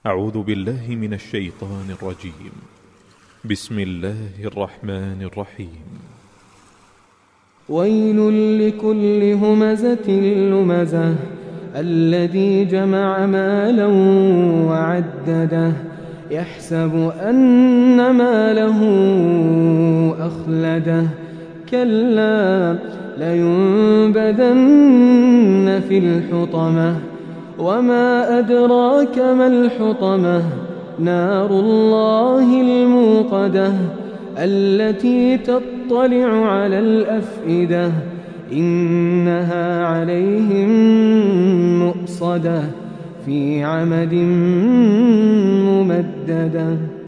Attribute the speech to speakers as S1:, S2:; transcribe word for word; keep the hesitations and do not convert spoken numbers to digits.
S1: أعوذ بالله من الشيطان الرجيم. بسم الله الرحمن الرحيم.
S2: ويل لكل همزة لمزة الذي جمع مالا وعدده يحسب أن ماله أخلده كلا لينبذن في الحطمة وما أدراك ما الحطمة نار الله الموقدة التي تطلع على الأفئدة إنها عليهم مؤصدة في عمد ممددة.